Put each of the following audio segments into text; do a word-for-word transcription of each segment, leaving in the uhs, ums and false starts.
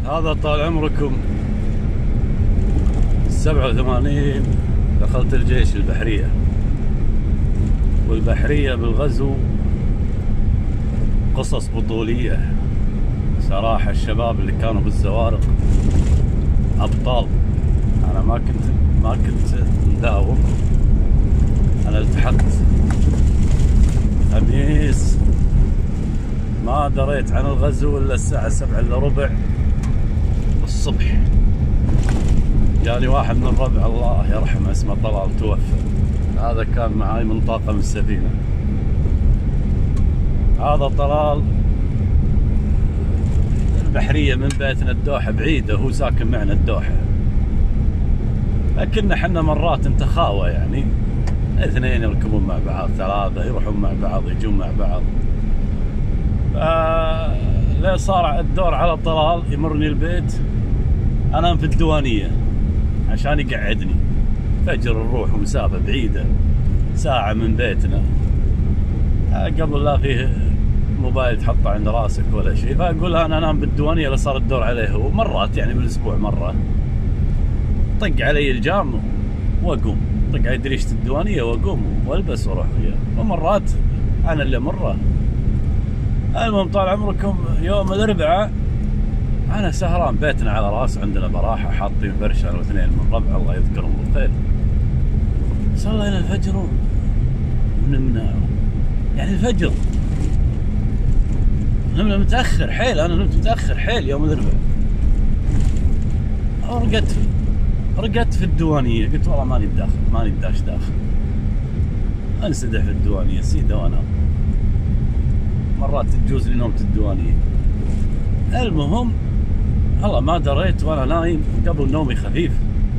هذا طال عمركم سبعة وثمانين دخلت الجيش البحرية، والبحرية بالغزو قصص بطولية صراحة. الشباب اللي كانوا بالزوارق أبطال. أنا ما كنت ما كنت مداوم، أنا التحقت خميس، ما دريت عن الغزو إلا الساعة سبعة إلا ربع الصبح. جاني واحد من الربع الله يرحمه اسمه طلال توفى، هذا كان معاي من طاقم السفينة. هذا طلال البحرية من بيتنا الدوحة بعيدة، هو ساكن معنا الدوحة، لكن حنا مرات انت خاوة يعني اثنين يركبون مع بعض، ثلاثة يروحون مع بعض يجون مع بعض. فلا صار الدور على طلال يمرني البيت، انام في الديوانية عشان يقعدني. فجر نروح ومسافة بعيدة ساعة من بيتنا، قبل لا فيه موبايل تحطه عند راسك ولا شيء. فاقول انا انام بالديوانية اللي صار الدور عليه هو مرات يعني بالاسبوع مرة طق علي الجام واقوم، طق علي دريشة الديوانية واقوم والبس واروح وياه، ومرات انا اللي مره. المهم طال عمركم يوم الاربعاء انا سهران بيتنا على راس، عندنا براحة حاطين فرش انا واثنين من ربع الله يذكرهم بالخير. صلينا الفجر ونمنا، يعني الفجر نمنا متأخر حيل، انا نمت متأخر حيل يوم الاربعاء. رقدت رقدت في الديوانية، قلت والله ماني بداخل ماني بداش داخل، انسدح في الديوانية سيدة وانام. مرات تجوز لي نومة الديوانية. المهم والله ما دريت وانا نايم قبل نومي خفيف،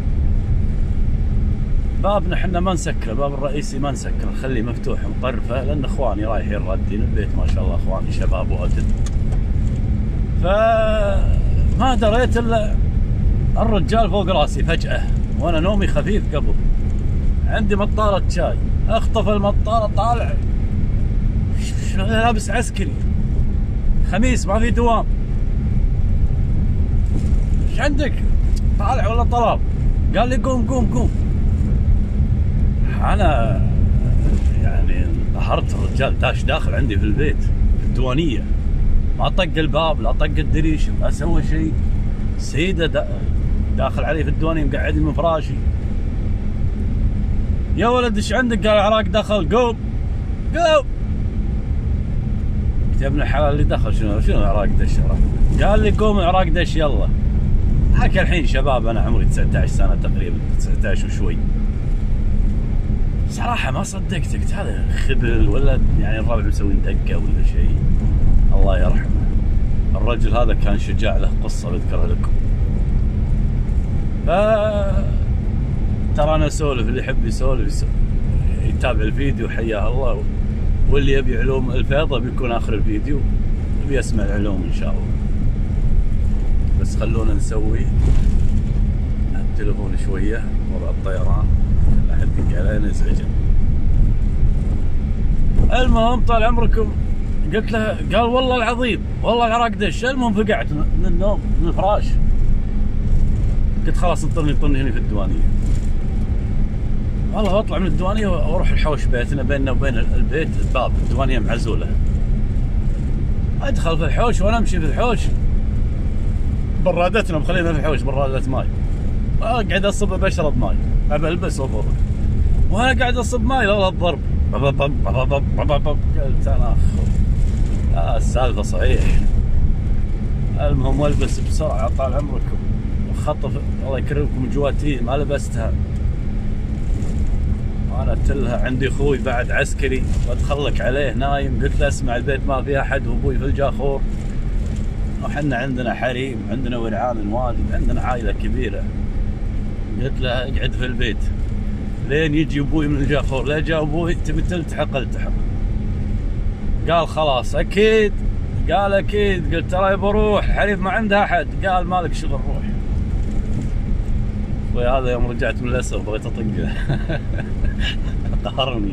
بابنا حنا ما نسكره، باب الرئيسي ما نسكره، نخليه مفتوح مطرفه، لان اخواني رايحين رادين البيت ما شاء الله، اخواني شباب وأدل. فما دريت الا الرجال فوق راسي فجأة وانا نومي خفيف. قبل عندي مطارة شاي، اخطف المطارة طالع لابس عسكري، خميس ما في دوام، ايش عندك؟ طالع ولا طلال؟ قال لي قوم قوم قوم. انا يعني انقهرت، الرجال داش داخل عندي في البيت في الديوانية، ما طق الباب لا طق الدريش ما سوى شيء. سيدة داخل علي في الديوانية مقعدني من فراشي. يا ولد ايش عندك؟ قال عراق دخل. قوم قوم. قلت يا ابن الحلال اللي دخل شنو شنو عراق دش؟ قال لي قوم عراق دش يلا. حكى الحين شباب انا عمري تسعة عشر سنة تقريبا، تسعة عشر وشوي. صراحة ما صدقت، قلت هذا خبل ولا يعني الربع مسوين دقة ولا شيء. الله يرحمه الرجل هذا كان شجاع، له قصة بذكرها لكم. ف ترى انا اسولف، اللي يحب يسولف يتابع الفيديو حياه الله، واللي يبي علوم الفيضة بيكون اخر الفيديو بيسمع العلوم ان شاء الله. بس خلونا نسوي التليفون شوية وضع الطيران، لا احد يدق علي نزعجه. المهم طال عمركم قلت له، قال والله العظيم والله العراق دش. المهم فقعت من النوم من الفراش، قلت خلاص انطرني انطرني هنا في الديوانية. والله بطلع من الديوانية واروح الحوش بيتنا، بيننا وبين البيت باب الديوانية معزولة. ادخل في الحوش وانا امشي في الحوش، برادتنا مخلينا في الحوش برادة ماي، اقعد اصب بشرب ماي، ابى البس وافرق، وانا قاعد اصب ماي لولا الضرب. قلت انا آه السالفة صحيح. المهم والبس بسرعة طال عمركم، وخطف الله يكرمكم جواتي ما لبستها. وانا تلها عندي اخوي بعد عسكري واتخلك عليه نايم، قلت له اسمع البيت ما فيه احد وابوي في الجاخور، وحنا عندنا حريم عندنا ورعان والد عندنا عائلة كبيرة. قلت له اقعد في البيت لين يجي ابوي من الجاخور. لا جاء ابوي تبي تلتحق التحق. قال خلاص اكيد؟ قال اكيد. قلت ترى بروح الحريم ما عندها احد. قال مالك شغل روح. وهذا يوم رجعت من الاسر بغيت اطقه قهرني.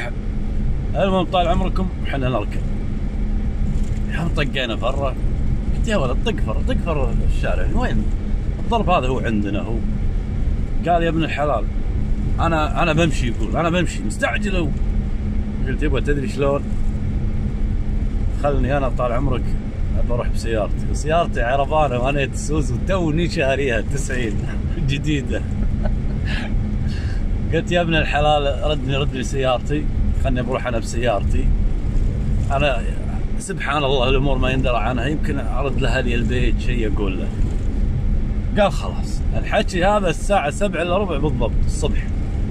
المهم طال عمركم احنا نركب، يوم طقينا برا قلت يا ولد طقفر طقفر الشارع وين الضرب هذا؟ هو عندنا هو. قال يا ابن الحلال انا انا بمشي، يقول انا بمشي مستعجل هو. قلت يبا تدري شلون؟ خلني انا طال عمرك بروح بسيارتي، وسيارتي عربانه وانا تسوز وتوني شاريها تسعين جديده. قلت يا ابن الحلال ردني ردني سيارتي، خلني بروح انا بسيارتي. انا سبحان الله الامور ما يندرى عنها، يمكن ارد لاهلي البيت شيء اقول له. قال خلاص الحكي هذا الساعه سبعة الا ربع بالضبط الصبح.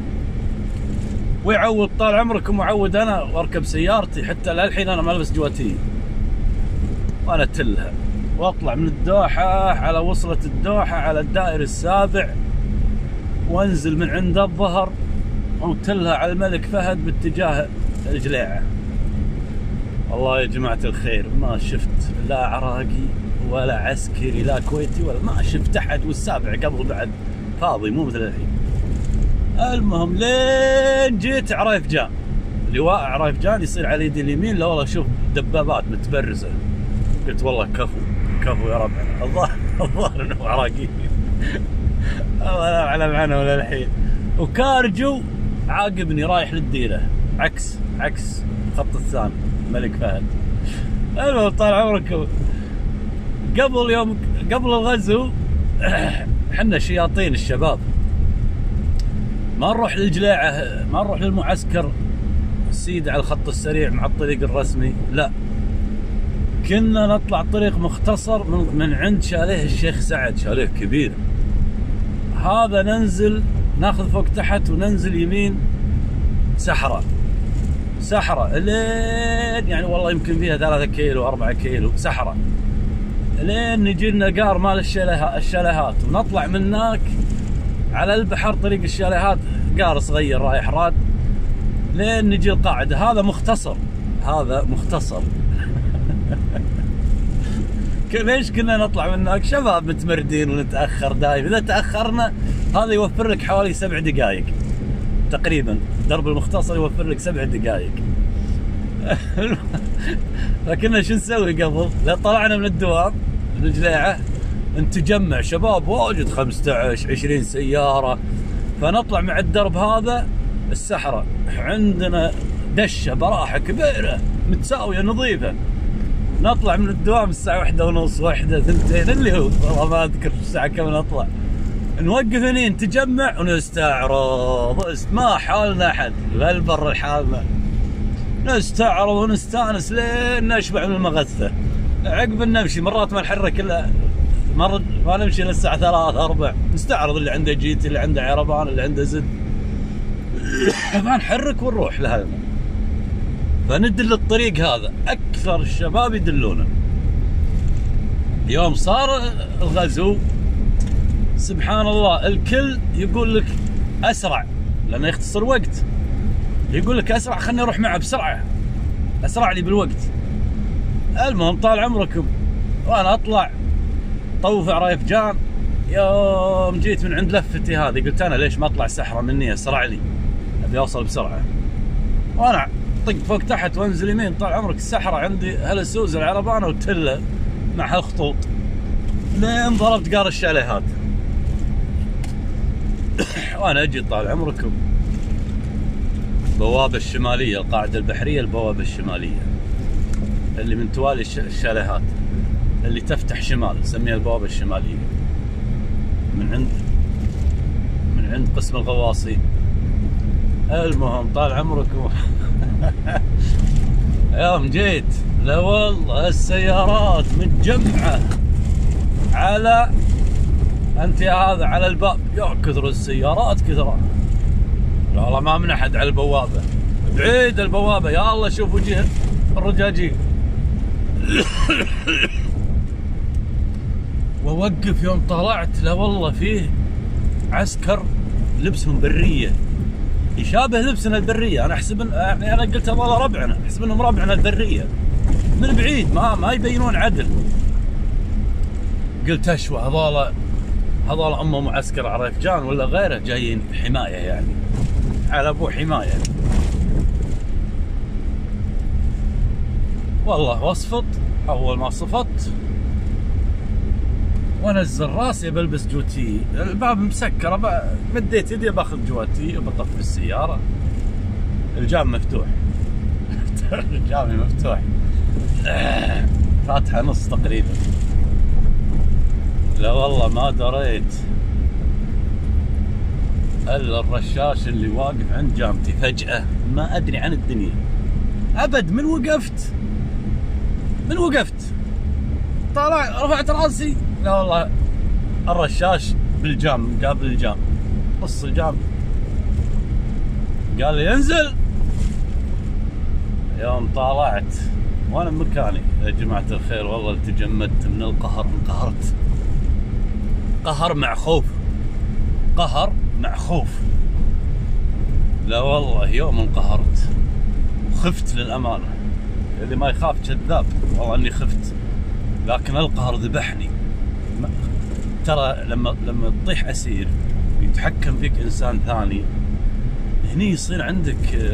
ويعود طال عمركم وعود انا واركب سيارتي، حتى للحين انا ما البس جواتيه وانا تلها، واطلع من الدوحه على وصله الدوحه على الدائري السابع، وانزل من عند الظهر وتلها على الملك فهد باتجاه الجليعه. والله يا جماعه الخير ما شفت لا عراقي ولا عسكري لا كويتي ولا ما شفت احد، والسابع قبل بعد فاضي مو مثل الحين. المهم لين جيت عرايف جان، لواء عرايف جان يصير على يدي اليمين، لا والله شوف دبابات متبرزه. قلت والله كفو كفو يا ربعنا، الظاهر الظاهر انه عراقيين. الله لا اعلم عنه ولا الحين. وكارجو عاقبني رايح للديره عكس عكس الخط الثاني الملك فهد. المهم طال عمرك قبل يوم قبل الغزو احنا شياطين الشباب ما نروح للجليعه، ما نروح للمعسكر السيد على الخط السريع مع الطريق الرسمي، لا كنا نطلع طريق مختصر من, من عند شاليه الشيخ سعد، شاليه كبير هذا، ننزل ناخذ فوق تحت وننزل يمين سحره سحره لين يعني والله يمكن فيها ثلاثة كيلو أربعة كيلو سحره، لين نجي لنا قار مال الشاليهات، ونطلع من هناك على البحر طريق الشاليهات، قار صغير رايح راد، لين نجي القاعده. هذا مختصر هذا مختصر. ليش كنا نطلع من هناك شباب متمردين ونتاخر دايم، اذا تاخرنا هذا يوفر لك حوالي سبع دقائق تقريبا، درب المختصر يوفر لك سبع دقائق. فكنا شو نسوي قبل؟ لا طلعنا من الدوام من الجليعه نتجمع شباب واجد خمسة عشر عشرين سياره، فنطلع مع الدرب هذا السحره، عندنا دشه براحه كبيره متساويه نظيفه، نطلع من الدوام الساعه واحدة ونص واحدة ثنتين اللي هو والله ما اذكر الساعه كم نطلع، نوقف هني نتجمع ونستعرض، ما حالنا احد بالبر حالنا، نستعرض ونستانس لين نشبع من المغثه. عقب نمشي مرات ما نحرك الا مرة ما نمشي للساعه ثلاثة أربعة، نستعرض اللي عنده جيتي اللي عنده عربان اللي عنده زد، ما نحرك ونروح لهذا. فندل الطريق هذا، اكثر الشباب يدلونه. يوم صار الغزو سبحان الله الكل يقول لك اسرع لانه يختصر وقت، يقول لك اسرع خلني اروح معه بسرعه، اسرع لي بالوقت. المهم طال عمركم وانا اطلع طوف عرايف جان، يوم جيت من عند لفتي هذه قلت انا ليش ما اطلع سحره مني اسرع لي، ابي اوصل بسرعه. وانا طق فوق تحت وانزل يمين، طال عمرك السحره عندي هالسوز العربانه وتله مع هالخطوط، لين ضربت قار الشاليهات. وانا اجي طال عمركم البوابه الشماليه، القاعده البحريه البوابه الشماليه اللي من توالي الشاليهات اللي تفتح شمال نسميها البوابه الشماليه، من عند من عند قسم الغواصين. المهم طال عمركم يوم جيت لا والله السيارات متجمعه على انت يا هذا على الباب، يا كثر السيارات كثر، لا والله ما من احد على البوابه، بعيد البوابه يا الله شوف وجه الرجاجيل. ووقف يوم طلعت لا والله فيه عسكر لبسهم بريه يشابه لبسنا البريه، انا احسب يعني انا قلت والله ربعنا، احسب انهم ربعنا البريه من بعيد ما ما يبينون عدل. قلت اشوى هذول هذول هم معسكر عرايف جان ولا غيره جايين حمايه يعني على ابو حمايه. والله وصفت، اول ما صفت وانزل راسي بلبس جوتي، الباب مسكر، مديت يدي باخذ جوتي وبطفي السياره، الجام مفتوح. الجامي مفتوح، فاتحه نص تقريبا. لا والله ما دريت الا الرشاش اللي واقف عند جامتي فجأة، ما ادري عن الدنيا ابد. من وقفت من وقفت طالع رفعت راسي، لا والله الرشاش بالجام مقابل الجام، نص الجام. قال لي انزل. يوم طالعت وانا بمكاني، يا جماعة الخير والله تجمدت من القهر، انقهرت قهر مع خوف، قهر مع خوف. لا والله يوم انقهرت وخفت للأمانة. اللي ما يخاف كذاب، والله اني خفت، لكن القهر ذبحني. ترى لما لما تطيح اسير يتحكم فيك انسان ثاني، هني يصير عندك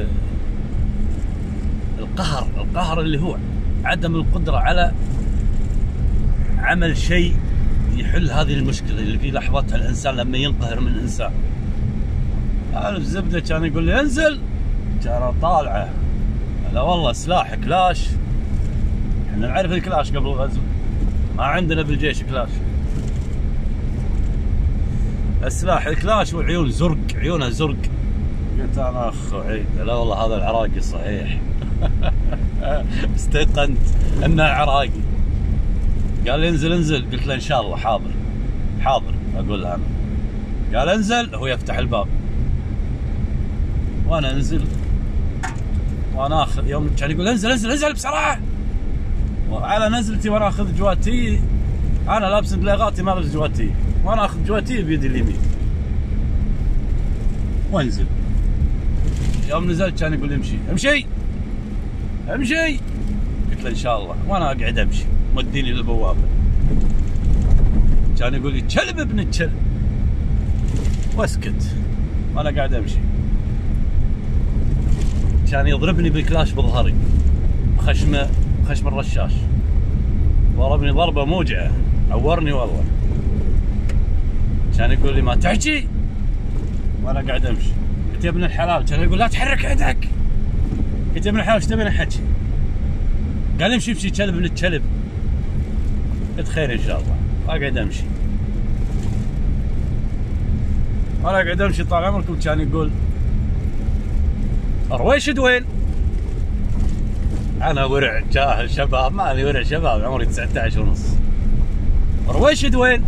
القهر، القهر اللي هو عدم القدرة على عمل شيء يحل هذه المشكلة اللي في لحظتها الانسان لما ينقهر من انسان. عارف زبدة كان يقول لي انزل، كان طالعه. لا والله سلاح كلاش، احنا نعرف الكلاش قبل الغزو، ما عندنا بالجيش كلاش. السلاح الكلاش وعيون زرق، عيونها زرق. قلت انا اخ عيد، لا والله هذا العراقي صحيح. استيقنت انه عراقي. قال لي انزل انزل، قلت له ان شاء الله حاضر حاضر اقول له انا. قال انزل، هو يفتح الباب وانا انزل، وانا اخذ. يوم كان يقول انزل انزل انزل بسرعه، وعلى نزلتي وانا اخذ جواتي، انا لابس بلاغاتي ما لابس جواتي، وانا اخذ جواتي بيدي اليمين وانزل. يوم نزلت كان يقول امشي امشي امشي، قلت له ان شاء الله، وانا اقعد امشي مديني للبوابه. كان يقول لي كلب ابن الكلب، واسكت وانا قاعد امشي. كان يضربني بالكلاش بظهري، خشمه خشم الرشاش، ضربني ضربه موجعه، عورني والله. كان يقول لي ما تحكي وانا قاعد امشي. قلت يا ابن الحلال، كان يقول لا تحرك يدك. قلت يا ابن الحلال ايش تبيني احكي؟ قال امشي امشي كلب ابن الكلب. قلت خير ان شاء الله، اقعد امشي. وانا قاعد امشي طال عمركم كان يقول رويشد وين؟ انا ورع جاهل شباب، مالي ورع شباب، عمري تسعة عشر ونص. رويشد وين؟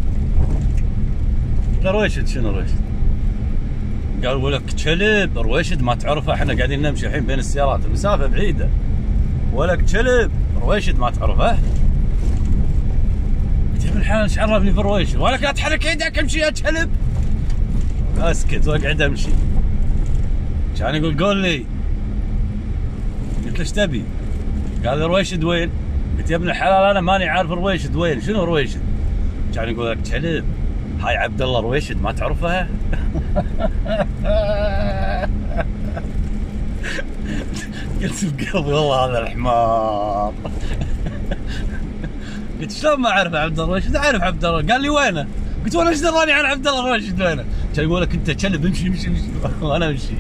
لا رويشد شنو رويشد؟ قال ولك كلب. رويشد ما تعرفه؟ احنا قاعدين نمشي الحين بين السيارات، المسافه بعيده. ولك كلب رويشد ما تعرفه؟ قلت يا ابن الحلال ايش عرفني في رويشد؟ ولك لا تحرك يدك امشي يا كلب. اسكت واقعد امشي. كان يقول قول لي. قلت له ايش تبي؟ قال لي رويشد وين؟ قلت يا ابن الحلال انا ماني عارف رويشد وين، شنو رويشد؟ كان يقول لك كلب هاي عبد الله رويشد ما تعرفها؟ قلت بقلبي والله هذا الحمار. قلت شلون ما اعرف عبد الله رويشد؟ اعرف عبد الله. قال لي وينه؟ قلت وانا ايش دراني عن عبد الله رويشد وينه؟ كان يقول لك انت كلب امشي امشي امشي وانا امشي.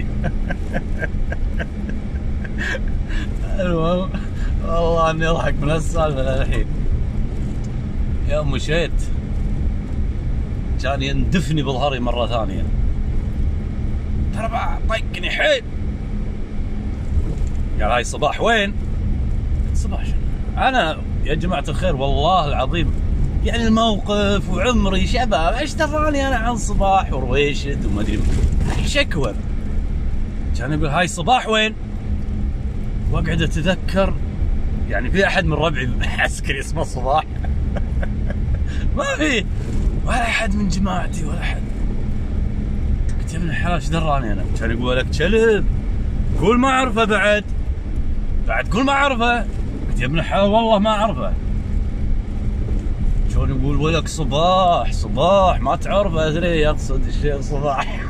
المهم والله اني اضحك من هالسالفه للحين. يوم مشيت كان يندفني بظهري مره ثانيه، ترى طقني حيل. قال هاي صباح وين؟ صباح شنو؟ انا يا جماعه الخير والله العظيم يعني الموقف وعمري شباب، ايش دراني انا عن صباح ورويشد وما ادري شكوى. كان يقول هاي صباح وين؟ واقعد اتذكر يعني في احد من ربعي عسكري اسمه صباح؟ ما في ولا احد من جماعتي ولا احد. قلت يا ابن الحلال ايش دراني انا؟ كان يقول لك كلب قول ما اعرفه، بعد بعد قول ما اعرفه. قلت يا ابن الحلال والله ما اعرفه. شلون يقول ولك صباح صباح ما تعرفه؟ ادري يقصد الشيخ صباح.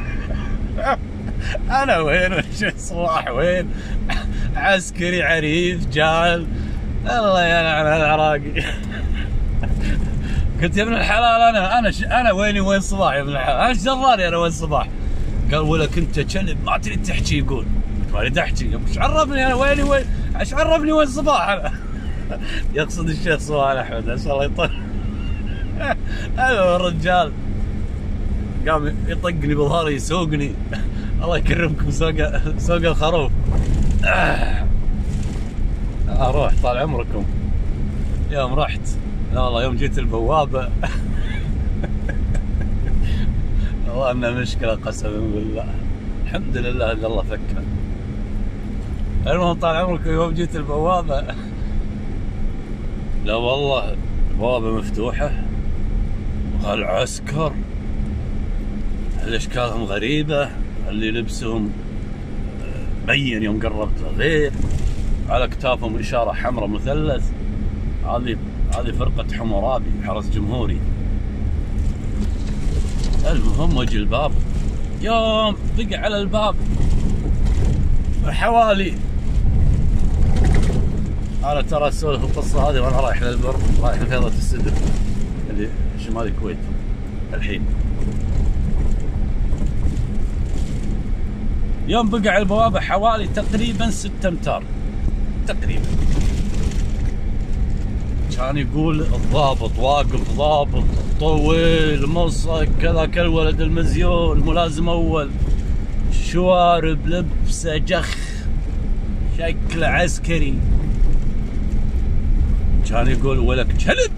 انا وين والشيخ صباح وين؟ عسكري عريف جال، الله يلعن العراقي. قلت يا ابن الحلال انا انا ش... انا ويني وين صباح يا ابن الحلال، انا ايش دراني انا وين صباح؟ قال ولك انت كلب ما تريد تحكي. يقول قلت ما اريد احكي، ايش عرفني انا ويني وين، ايش عرفني وين صباح انا؟ يقصد الشيخ صباح احمد ان شاء الله يطول. هذا الرجال قام يطقني بظهري يسوقني. الله يكرمكم سوق سوق الخروف. اروح طال عمركم. يوم رحت لا والله يوم جيت البوابه والله انها مشكله قسما بالله، الحمد لله ان الله فكها. المهم طال عمركم يوم جيت البوابه لا والله البوابه مفتوحه وهالعسكر اللي اشكالهم غريبه، اللي لبسهم بين يوم قربت غير، على كتافهم اشاره حمراء مثلث. هذه هذه فرقه حمورابي حرس جمهوري. المهم وجه الباب، يوم بقى على الباب حوالي، انا ترى اسولف القصه هذه وانا رايح للبر، رايح لفيضة السدر اللي شمال الكويت الحين. يوم بقى على البوابه حوالي تقريبا ستة امتار تقريبا. كان يقول الضابط واقف، ضابط طويل مصق كذا كالولد المزيون، ملازم اول، شوارب لبسه جخ شكله عسكري. كان يقول ولك كلب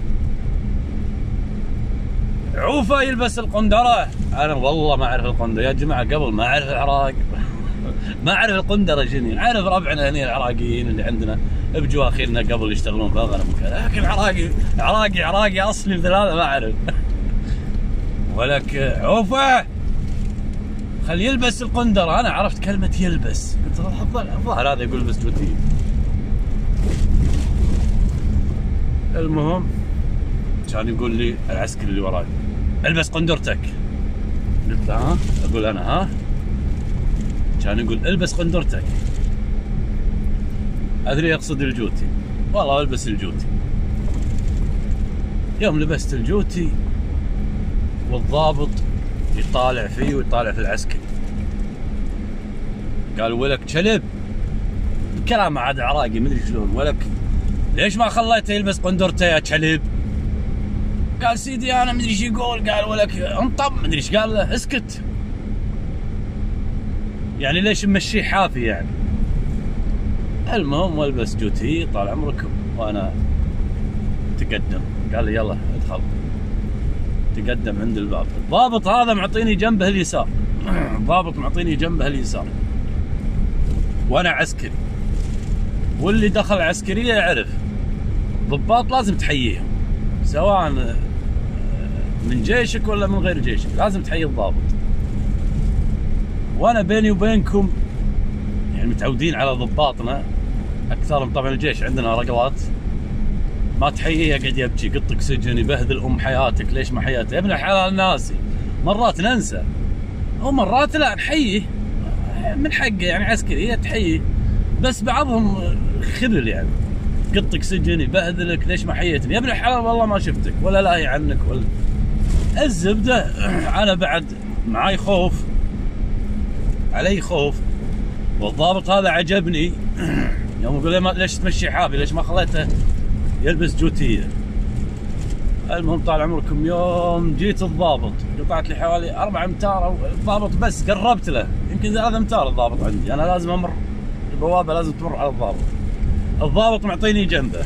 عوفه يلبس القندره. انا والله ما اعرف القندره يا جماعه، قبل ما اعرف العراق ما اعرف القندره شنو، اعرف ربعنا هنا العراقيين اللي عندنا بجواخيرنا قبل يشتغلون في الغنم وكذا، لكن عراقي عراقي عراقي اصلي مثل هذا ما اعرف. ولك عوفه خلي يلبس القندره. انا عرفت كلمه يلبس، قلت الظاهر هذا يقول لبس جوتي. المهم كان يقول لي العسكري اللي وراي البس قندرتك. قلت له ها؟ اقول انا ها؟ كان يقول البس قندرتك. ادري يقصد الجوتي، والله البس الجوتي. يوم لبست الجوتي والضابط يطالع فيه ويطالع في العسكري، قال ولك كلب، الكلام عاد عراقي مدري شلون، ولك ليش ما خليته يلبس قندرته يا كلب؟ قال سيدي انا مدري ايش يقول، قال ولك انطب مدري ايش قال له، اسكت. يعني ليش ممشيه حافي يعني. المهم والبس جوتي طال عمركم، وانا تقدم قال لي يلا ادخل. تقدم عند الباب، الضابط هذا معطيني جنبه اليسار، الضابط معطيني جنبه اليسار وانا عسكري، واللي دخل عسكريه يعرف ضباط لازم تحييهم سواء من جيشك ولا من غير جيشك، لازم تحيي الضابط. وانا بيني وبينكم يعني متعودين على ضباطنا، اكثرهم طبعا الجيش عندنا رقلات، ما تحييه يقعد يبكي قطك سجن يبهذل ام حياتك، ليش ما حياته يا ابن الحلال؟ ناسي مرات ننسى ومرات لا نحييه من حقه، يعني عسكريه تحييه، بس بعضهم خذل يعني قطك سجن يبهذلك ليش ما حييتني يا ابن الحلال والله ما شفتك ولا لاهي عنك ولا الزبده. انا بعد معاي خوف، علي خوف، والضابط هذا عجبني يوم يقول لي ليش تمشي حافي، ليش ما خليته يلبس جوتيه. المهم طال عمركم يوم جيت الضابط قطعت لي حوالي أربع امتار، الضابط بس قربت له يمكن ثلاث امتار الضابط عندي، انا لازم امر البوابه لازم تمر على الضابط. الضابط معطيني جنبه،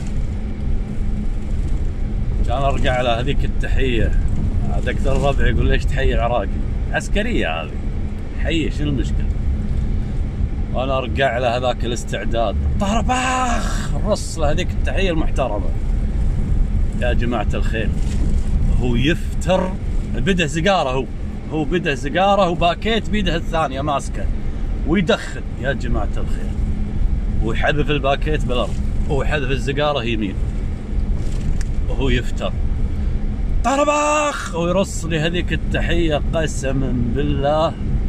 كان ارجع على هذيك التحيه، هذا اكثر ربع يقول ليش تحيي العراقي؟ عسكريه هذه حيه شنو المشكله؟ وانا ارجع على هذاك الاستعداد طرباخ رص له هذيك التحيه المحترمه. يا جماعه الخير هو يفتر بده سيجاره، هو هو بده سيجاره وباكيت بيده الثانيه ماسكه ويدخن يا جماعه الخير، ويحذف الباكيت بالارض ويحذف السيجاره يمين وهو يفتر طرباخ ويرص لي هذيك التحيه. قسما بالله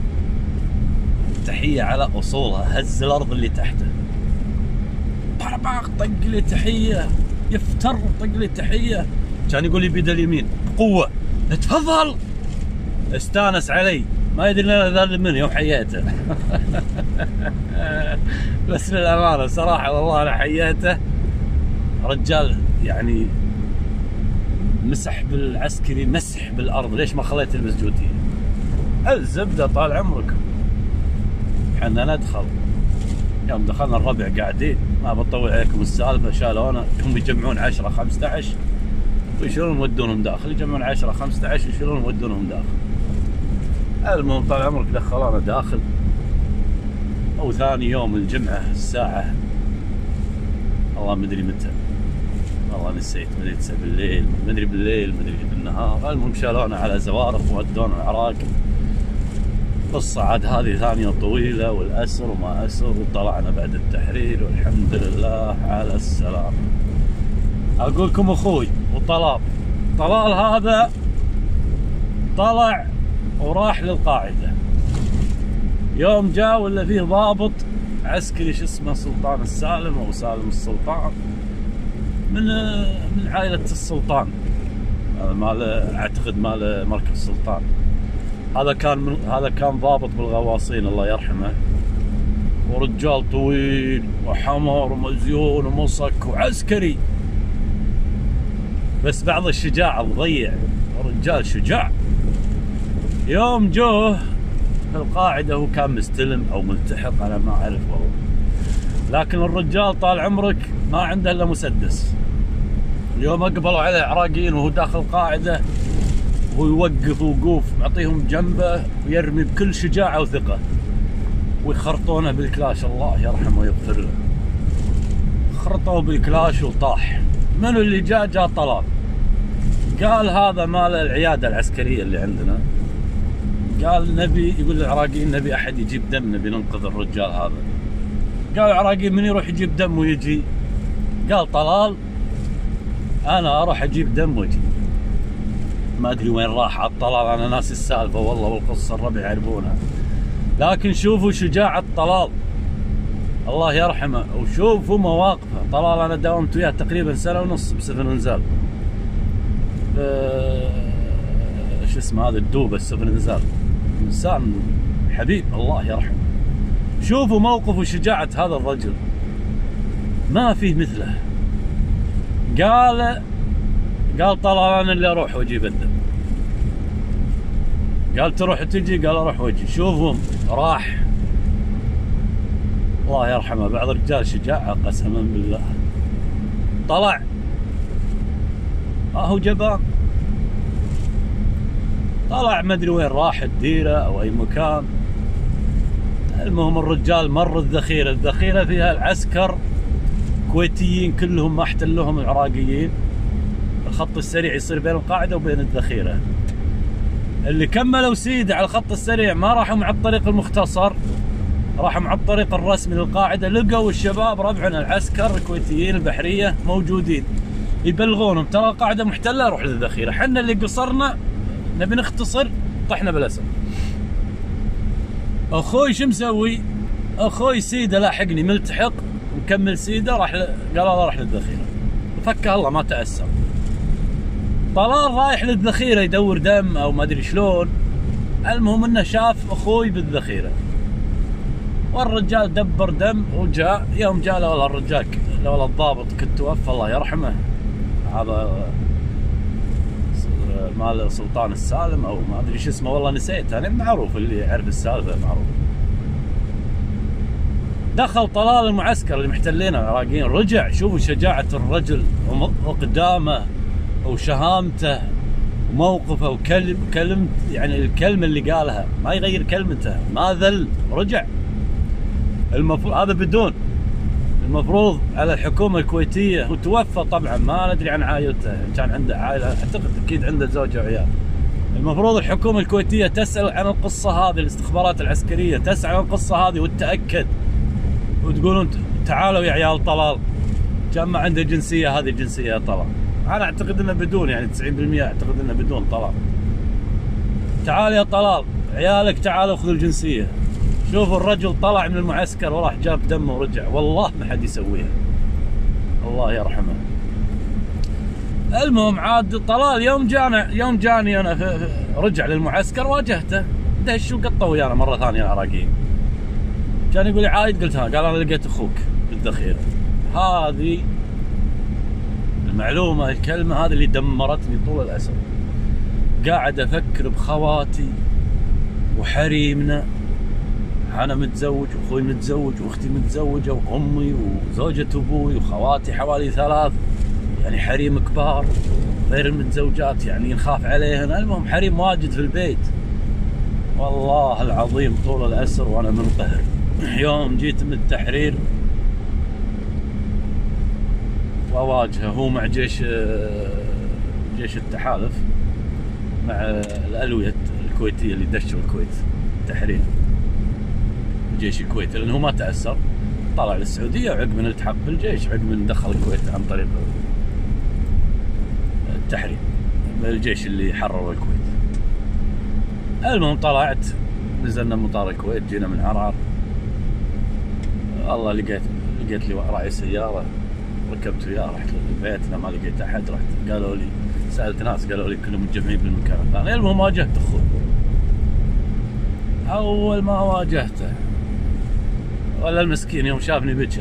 تحيه على اصولها، هز الارض اللي تحته طرباخ طق لي تحيه، يفتر طق لي تحيه كان يقول لي بيد اليمين قوه تفضل، استانس علي ما يدري انا ذا من يوم حياته. بس للامانه صراحه والله انا حياته رجال يعني مسح بالعسكري مسح بالارض. ليش ما خليت يلبس جوتيه؟ الزبده طال عمرك. حنا ندخل يوم دخلنا الربع قاعدين ما بطول عليكم السالفه، شالونا هم يجمعون عشرة خمسة عشر ويشيلون يودونهم داخل، يجمعون عشرة خمسة عشر ويشيلون يودونهم داخل. المهم طال عمرك دخلونا داخل، او ثاني يوم الجمعه الساعه والله مدري متى، والله نسيت، مدري تسعة بالليل مدري بالليل مدري بالنهار. المهم شالونا على زوارق وودونا العراق. قصة عاد هذه ثانية طويلة، والأسر وما أسر، وطلعنا بعد التحرير والحمد لله على السلامة. أقول لكم أخوي وطلال، طلال هذا طلع وراح للقاعدة. يوم جاء ولا فيه ضابط عسكري شو اسمه سلطان السالم أو سالم السلطان، من من عائلة السلطان، مال أعتقد مال مركز السلطان. هذا كان من هذا كان ضابط بالغواصين الله يرحمه، ورجال طويل وحمر ومزيون ومصك وعسكري، بس بعض الشجاعة تضيع، رجال شجاع. يوم جوه في القاعدة هو كان مستلم أو ملتحق أنا ما أعرف والله، لكن الرجال طال عمرك ما عنده إلا مسدس. اليوم أقبلوا عليه عراقيين وهو داخل القاعدة، هو يوقف وقوف معطيهم جنبه ويرمي بكل شجاعة وثقة، ويخرطونه بالكلاش الله يرحمه ويغفر له. خرطوه بالكلاش وطاح. منو اللي جاء؟ جاء طلال. قال هذا مال العيادة العسكرية اللي عندنا، قال نبي، يقول العراقيين نبي أحد يجيب دم، نبي ننقذ الرجال هذا. قال العراقيين من يروح يجيب دم ويجي؟ قال طلال أنا أروح أجيب دم ويجي. ما ادري وين راح الطلال، انا ناسي السالفه والله والقصه الربع يعرفونها. لكن شوفوا شجاعه طلال الله يرحمه، وشوفوا مواقفه. طلال انا داومت وياه تقريبا سنه ونص بسفن انزال، أه شو اسمه هذا الدوبه السفن انزال، انسان حبيب الله يرحمه. شوفوا موقف وشجاعه هذا الرجل ما فيه مثله. قال قال طلال انا اللي اروح واجيب الدم. قال تروح وتجي؟ قال اروح واجي. شوفهم راح الله يرحمه. بعض الرجال شجاعه قسما بالله. طلع ما هو جبان، طلع ما ادري وين راح، الديره او اي مكان. المهم الرجال مر الذخيره، الذخيره فيها العسكر كويتيين كلهم ما احتلوهم العراقيين. الخط السريع يصير بين القاعدة وبين الذخيرة. اللي كملوا سيدة على الخط السريع ما راحوا مع الطريق المختصر، راحوا مع الطريق الرسمي للقاعدة. لقوا الشباب ربعنا العسكر الكويتيين البحرية موجودين يبلغونهم ترى القاعدة محتلة، روح للذخيرة. حنا اللي قصرنا نبي نختصر، طحنا بالأسد. أخوي شو مسوي؟ أخوي سيدة لاحقني ملتحق مكمل سيدة، راح ل... قال الله راح للذخيرة. فكه الله ما تأثر. طلال رايح للذخيرة يدور دم او ما ادري شلون. المهم انه شاف اخوي بالذخيرة، والرجال دبر دم وجاء. يوم جاء له والله الرجال له والله الضابط كنت توفى الله يرحمه، هذا مال سلطان السالم او ما ادري شو اسمه والله نسيت انا، معروف اللي يعرف السالفة معروف. دخل طلال المعسكر اللي محتلينه العراقيين، رجع. شوفوا شجاعة الرجل وقدامه وشهامته وموقفه وكلم كلمت يعني الكلمة اللي قالها ما يغير كلمته، ما ذل، رجع. المفروض هذا بدون، المفروض على الحكومة الكويتية، وتوفى طبعا ما ندري عن عائلته، كان عنده عائلة اعتقد اكيد عنده زوجة وعيال. المفروض الحكومة الكويتية تسأل عن القصة هذه، الاستخبارات العسكرية تسأل عن القصة هذه وتتأكد، وتقولون تعالوا يا عيال طلال كان ما عنده جنسية، هذه جنسية طلال. أنا أعتقد إنه بدون، يعني تسعين بالمئة أعتقد إنه بدون طلال. تعال يا طلال عيالك تعالوا خذوا الجنسية. شوفوا الرجل طلع من المعسكر وراح جاب دمه ورجع، والله ما حد يسويها الله يرحمه. المهم عاد طلال يوم جانا يوم جاني انا في في رجع للمعسكر واجهته، دش وقطه ويانا مره ثانيه العراقيين. كان يقول لي عايد، قلت ها، قال انا لقيت اخوك بالذخيره. هذه المعلومه، الكلمه هذه اللي دمرتني طول الاسر. قاعد افكر بخواتي وحريمنا، انا متزوج واخوي متزوج واختي متزوجه وامي وزوجة ابوي وخواتي حوالي ثلاث، يعني حريم كبار غير المتزوجات، يعني نخاف عليهن. المهم حريم واجد في البيت. والله العظيم طول الاسر وانا منقهر. يوم جيت من التحرير واواجهه هو مع جيش جيش التحالف، مع الالويه الكويتيه اللي دشوا الكويت التحرير، جيش الكويت، لانه ما تاثر، طلع للسعوديه وعقب من التحق بالجيش، عقب من دخل الكويت عن طريق التحرير، الجيش اللي حرروا الكويت. المهم طلعت، نزلنا مطار الكويت، جينا من عرعر. والله لقيت لقيت لي راعي سياره، ركبت وياه، رحت لبيتنا، ما لقيت احد، رحت قالوا لي، سالت ناس قالوا لي كلهم متجمعين بالمكان الثاني. المهم واجهت اخوي. اول ما واجهته ولا المسكين يوم شافني بكى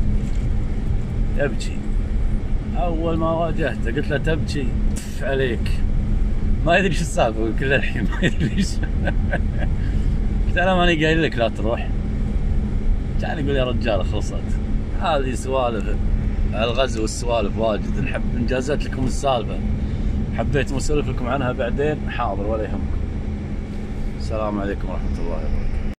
يبكي. اول ما واجهته قلت له تبكي عليك، ما يدري شو السالفه كل الحين، ما يدري ليش. قلت انا ماني قايل لك لا تروح. كان يقول يا رجال خلصت. هذه سوالف الغزو والسوالف واجد، نحب انجازات لكم السالفه، حبيت اسولف لكم عنها بعدين، حاضر ولا يهمكم. السلام عليكم ورحمه الله وبركاته.